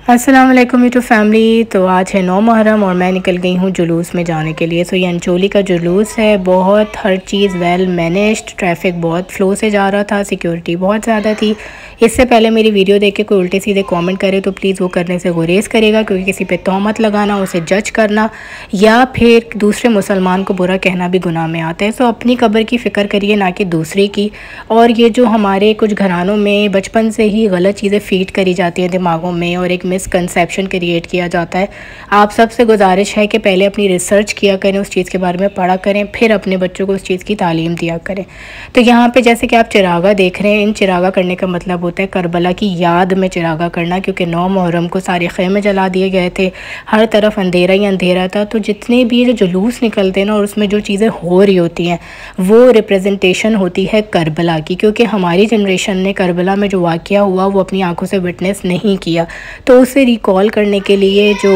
अस्सलाम वालेकुम YouTube family. तो आज है 9 मुहर्रम और मैं निकल गई हूँ जुलूस में जाने के लिए। ये अंचोली का जुलूस है। बहुत हर चीज़ वेल मैनेज्ड, ट्रैफिक बहुत फ़्लो से जा रहा था, सिक्योरिटी बहुत ज़्यादा थी। इससे पहले मेरी वीडियो देख के कोई उल्टे सीधे कमेंट करे तो प्लीज़ वो करने से गुरेज़ करेगा, क्योंकि किसी पे तोहमत लगाना, उसे जज करना या फिर दूसरे मुसलमान को बुरा कहना भी गुनाह में आता है। सो अपनी कब्र की फ़िक्र करिए, ना कि दूसरे की। और ये जो हमारे कुछ घरानों में बचपन से ही गलत चीज़ें फीड करी जाती हैं दिमागों में और एक मिसकंसेप्शन क्रिएट किया जाता है। आप सबसे गुजारिश है कि पहले अपनी रिसर्च किया करें, उस चीज़ के बारे में पढ़ा करें, फिर अपने बच्चों को उस चीज़ की तालीम दिया करें। तो यहाँ पे जैसे कि आप चिरागा देख रहे हैं, इन चिरागा करने का मतलब होता है करबला की याद में चिरागा करना, क्योंकि 9 मुहर्रम को सारे ख़ैमे जला दिए गए थे, हर तरफ अंधेरा ही अंधेरा था। तो जितने भी जो जुलूस निकलते हैं ना, और उसमें जो चीज़ें हो रही होती हैं वो रिप्रेजेंटेशन होती है करबला की, क्योंकि हमारी जनरेशन ने करबला में जो वाक़या हुआ वो अपनी आंखों से विटनेस नहीं किया। तो उसे रिकॉल करने के लिए जो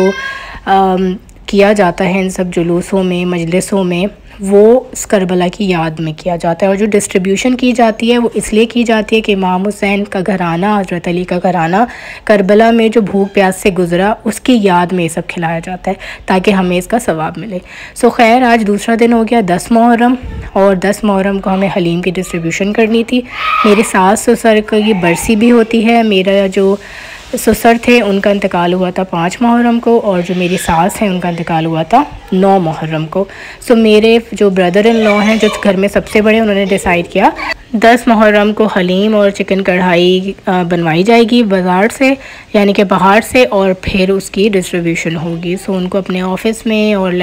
किया जाता है इन सब जुलूसों में, मजलिसों में, वो करबला की याद में किया जाता है। और जो डिस्ट्रीब्यूशन की जाती है वो इसलिए की जाती है कि इमाम हुसैन का घराना, हज़रत अली का घराना करबला में जो भूख प्यास से गुज़रा उसकी याद में ये सब खिलाया जाता है, ताकि हमें इसका सवाब मिले। सो खैर, आज दूसरा दिन हो गया 10 मुहर्रम, और 10 मुहर्रम को हमें हलीम की डिस्ट्रीब्यूशन करनी थी। मेरे सास ससुर की बरसी भी होती है। मेरा जो ससुर थे उनका इंतकाल हुआ था 5 मुहर्रम को, और जो मेरी सास हैं उनका इंतकाल हुआ था 9 मुहर्रम को। सो मेरे जो ब्रदर इन लॉ हैं, जो घर में सबसे बड़े, उन्होंने डिसाइड किया 10 मुहर्रम को हलीम और चिकन कढ़ाई बनवाई जाएगी बाज़ार से, यानी कि बाहर से, और फिर उसकी डिस्ट्रीब्यूशन होगी। सो उनको अपने ऑफ़िस में और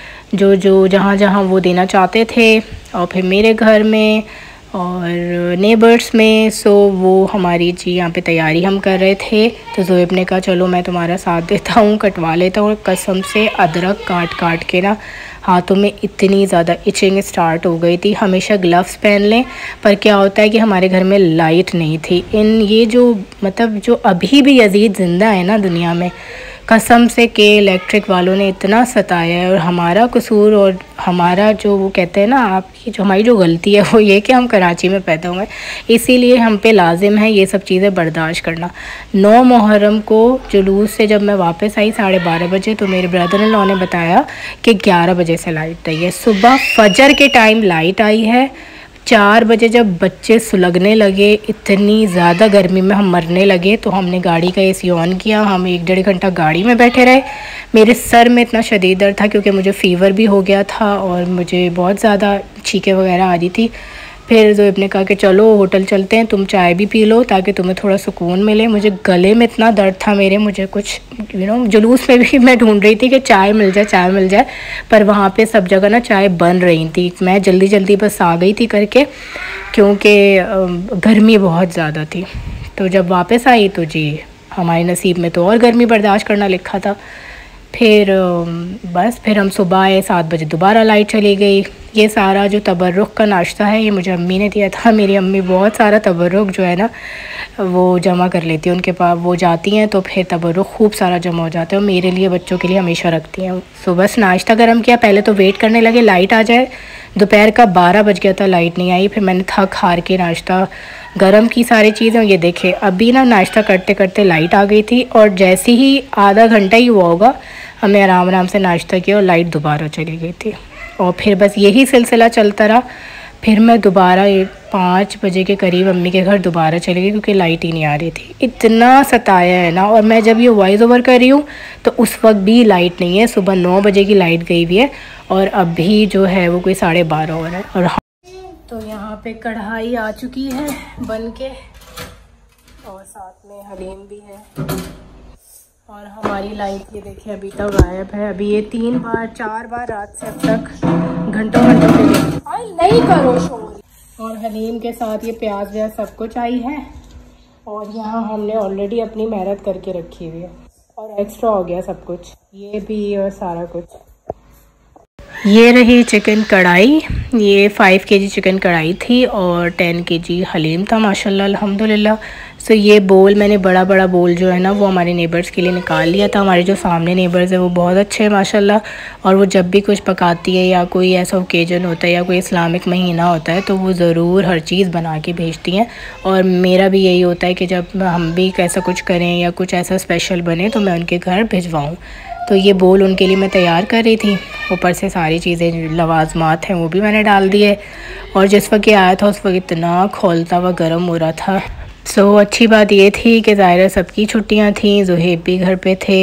जो जहाँ वो देना चाहते थे, और फिर मेरे घर में और नेबर्स में। सो वो हमारी यहाँ पे तैयारी हम कर रहे थे। तो ज़ोएब ने कहा चलो मैं तुम्हारा साथ देता हूँ, कटवा लेता हूँ। कसम से अदरक काट के ना हाथों में इतनी ज़्यादा इचिंग स्टार्ट हो गई थी। हमेशा ग्लव्स पहन लें, पर क्या होता है कि हमारे घर में लाइट नहीं थी। ये जो जो अभी भी यजीद ज़िंदा है ना दुनिया में, कसम से कि इलेक्ट्रिक वालों ने इतना सताया है। और हमारा कसूर, और हमारा जो वो कहते हैं ना, आपकी जो हमारी जो गलती है वो ये कि हम कराची में पैदा हुए, इसीलिए हम पे लाजिम है ये सब चीज़ें बर्दाश्त करना। 9 मुहर्रम को जुलूस से जब मैं वापस आई 12:30 बजे, तो मेरे ब्रदर इन लॉ ने बताया कि 11 बजे से लाइट आई है। सुबह फजर के टाइम लाइट आई है। 4 बजे जब बच्चे सुलगने लगे, इतनी ज़्यादा गर्मी में हम मरने लगे, तो हमने गाड़ी का एसी ऑन किया। हम 1-1.5 घंटा गाड़ी में बैठे रहे। मेरे सर में इतना शदीद दर्द था, क्योंकि मुझे फ़ीवर भी हो गया था और मुझे बहुत ज़्यादा छींकें वगैरह आ रही थी। फिर ज़ोएब ने कहा कि चलो होटल चलते हैं, तुम चाय भी पी लो ताकि तुम्हें थोड़ा सुकून मिले। मुझे गले में इतना दर्द था मेरे, मुझे कुछ जुलूस में भी मैं ढूंढ रही थी कि चाय मिल जाए, पर वहाँ पे सब जगह ना चाय बन रही थी। मैं जल्दी जल्दी बस आ गई थी करके, क्योंकि गर्मी बहुत ज़्यादा थी। तो जब वापस आई तो जी हमारे नसीब में तो और गर्मी बर्दाश्त करना लिखा था। फिर बस फिर हम सुबह आए, 7 बजे दोबारा लाइट चली गई। ये सारा जो तबर्रुक का नाश्ता है ये मुझे अम्मी ने दिया था। मेरी अम्मी बहुत सारा तबर्रुक जो है ना वो जमा कर लेती है, उनके पास वो जाती हैं तो फिर तबर्रुक खूब सारा जमा हो जाता है, और मेरे लिए बच्चों के लिए हमेशा रखती हैं। सो बस नाश्ता गर्म किया, पहले तो वेट करने लगे लाइट आ जाए। दोपहर का 12 बज गया था, लाइट नहीं आई। फिर मैंने थक हार के नाश्ता गरम की सारी चीज़ें। ये देखे अभी ना नाश्ता करते करते लाइट आ गई थी, और जैसे ही आधा घंटा ही हुआ होगा हमने आराम से नाश्ता किया और लाइट दोबारा चली गई थी। और फिर बस यही सिलसिला चलता रहा। फिर मैं दोबारा 5 बजे के करीब अम्मी के घर दोबारा चली गई, क्योंकि लाइट ही नहीं आ रही थी। इतना सताया है ना। और मैं जब ये वॉइस ओवर कर रही हूँ तो उस वक्त भी लाइट नहीं है। सुबह 9 बजे की लाइट गई हुई है, और अभी जो है वो कोई 12:30 हो रहा है। और तो यहाँ पे कढ़ाई आ चुकी है बन के, और साथ में हलीम भी है। और हमारी लाइट ये देखिए अभी तक गायब है। अभी ये 4 बार रात से अब तक घंटों के लिए नहीं करो शोर। और हलीम के साथ ये प्याज व्याज सब कुछ आई है। और यहाँ हमने ऑलरेडी अपनी मेहनत करके रखी हुई है, और एक्स्ट्रा हो गया सब कुछ, ये भी और सारा कुछ। ये रही चिकन कढ़ाई। ये 5 kg चिकन कढ़ाई थी और 10 kg हलीम था, माशाल्लाह अल्हम्दुलिल्लाह। सो ये बोल मैंने बड़ा बड़ा बोल जो है ना वो हमारे नेबर्स के लिए निकाल लिया था। हमारे जो सामने नेबर्स है वो बहुत अच्छे हैं माशाल्लाह, और वो जब भी कुछ पकाती है या कोई ऐसा ओकेजन होता है या कोई इस्लामिक महीना होता है तो वो ज़रूर हर चीज़ बना के भेजती हैं। और मेरा भी यही होता है कि जब हम भी ऐसा कुछ करें या कुछ ऐसा स्पेशल बने तो मैं उनके घर भिजवाऊँ। तो ये बोल उनके लिए मैं तैयार कर रही थी। ऊपर से सारी चीज़ें लवाजमात हैं वो भी मैंने डाल दिए। और जिस वक्त आया था उस वक्त इतना खौलता हुआ गर्म हो रहा था। सो अच्छी बात ये थी कि ज़ाहिर सबकी छुट्टियां थी, ज़ुहैब भी घर पे थे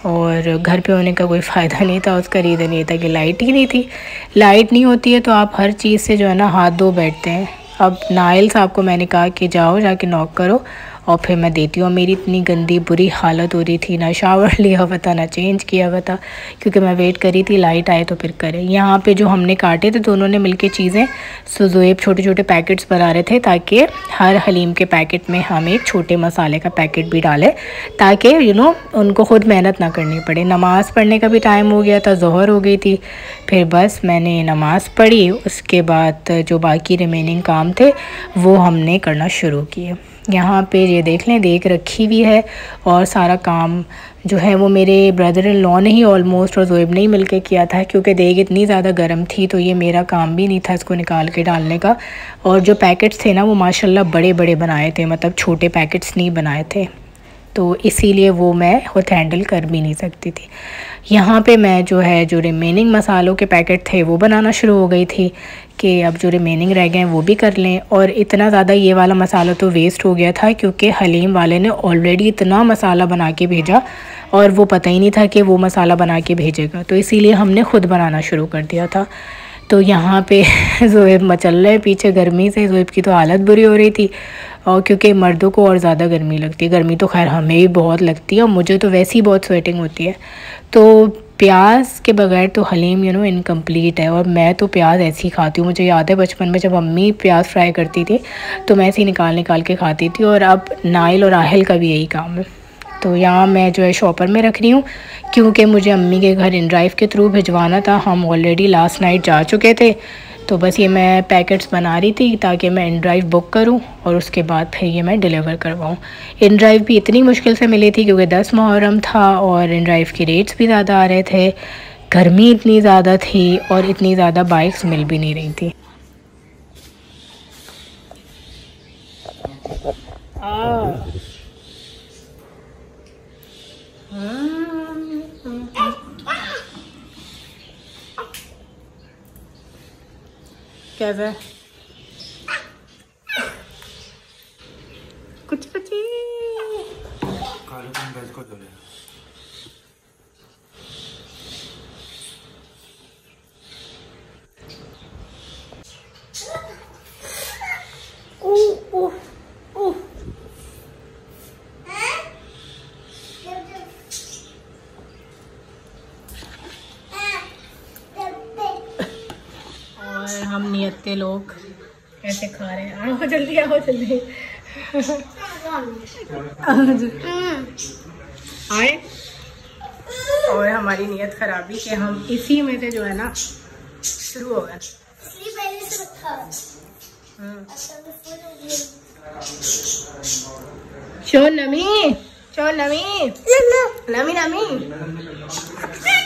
और घर पे होने का कोई फ़ायदा नहीं था। उसका रीज़न ये था कि लाइट ही नहीं थी। लाइट नहीं होती है तो आप हर चीज़ से जो है ना हाथ धो बैठते हैं। अब नाइल साहब को मैंने कहा कि जाओ जाके नॉक करो और फिर मैं देती हूँ। मेरी इतनी गंदी बुरी हालत हो रही थी, ना शावर लिया हुआ था ना चेंज किया हुआ था, क्योंकि मैं वेट करी थी लाइट आए तो फिर करें। यहाँ पे जो हमने काटे थे दोनों ने मिलके चीज़ें, सो ज़ुहैब छोटे छोटे पैकेट्स बना रहे थे ताकि हर हलीम के पैकेट में हम एक छोटे मसाले का पैकेट भी डालें ताकि उनको ख़ुद मेहनत ना करनी पड़े। नमाज़ पढ़ने का भी टाइम हो गया था, ज़ोहर हो गई थी। फिर बस मैंने नमाज़ पढ़ी, उसके बाद जो बाकी रिमेनिंग काम थे वो हमने करना शुरू किए। यहाँ पे ये देख लें देग रखी हुई है और सारा काम जो है वो मेरे ब्रदर इन लॉ ने ही ऑलमोस्ट और ज़ुहैब ने ही मिल के किया था, क्योंकि देग इतनी ज़्यादा गर्म थी तो ये मेरा काम भी नहीं था इसको निकाल के डालने का। और जो पैकेट्स थे ना वो माशाल्लाह बड़े बड़े बनाए थे, मतलब छोटे पैकेट्स नहीं बनाए थे, तो इसीलिए वो मैं खुद हैंडल कर भी नहीं सकती थी। यहाँ पे मैं जो है जो रिमेनिंग मसालों के पैकेट थे वो बनाना शुरू हो गई थी कि अब जो रिमेनिंग रह गए हैं वो भी कर लें। और इतना ज़्यादा ये वाला मसाला तो वेस्ट हो गया था क्योंकि हलीम वाले ने ऑलरेडी इतना मसाला बना के भेजा और वो पता ही नहीं था कि वो मसाला बना के भेजेगा, तो इसीलिए हमने ख़ुद बनाना शुरू कर दिया था। तो यहाँ पे ज़ुहैब मचल रहे पीछे गर्मी से, ज़ुहैब की तो हालत बुरी हो रही थी। और क्योंकि मर्दों को और ज़्यादा गर्मी लगती है, गर्मी तो खैर हमें भी बहुत लगती है और मुझे तो वैसे ही बहुत स्वेटिंग होती है। तो प्याज के बगैर तो हलीम इनकम्प्लीट है। और मैं तो प्याज ऐसे ही खाती हूँ। मुझे याद है बचपन में जब अम्मी प्याज फ्राई करती थी तो मैं ऐसे ही निकाल निकाल के खाती थी, और अब नाइल और राहिल का भी यही काम है। तो यहाँ मैं जो है शॉपर में रख रही हूँ क्योंकि मुझे अम्मी के घर इन ड्राइव के थ्रू भिजवाना था। हम ऑलरेडी लास्ट नाइट जा चुके थे, तो बस ये मैं पैकेट्स बना रही थी ताकि मैं इन ड्राइव बुक करूं और उसके बाद फिर ये मैं डिलीवर करवाऊं। इन ड्राइव भी इतनी मुश्किल से मिली थी क्योंकि 10 मुहर्रम था और इन ड्राइव के रेट्स भी ज़्यादा आ रहे थे, गर्मी इतनी ज़्यादा थी और इतनी ज़्यादा बाइक्स मिल भी नहीं रही थी। कैसे कुछ बची हम नियत के लोग कैसे खा रहे हैं। आओ जल्दी आओ जल्दी आए। और हमारी नियत खराबी कि हम इसी में से जो है ना शुरू हो गए। चो नमी नमी नमी नमी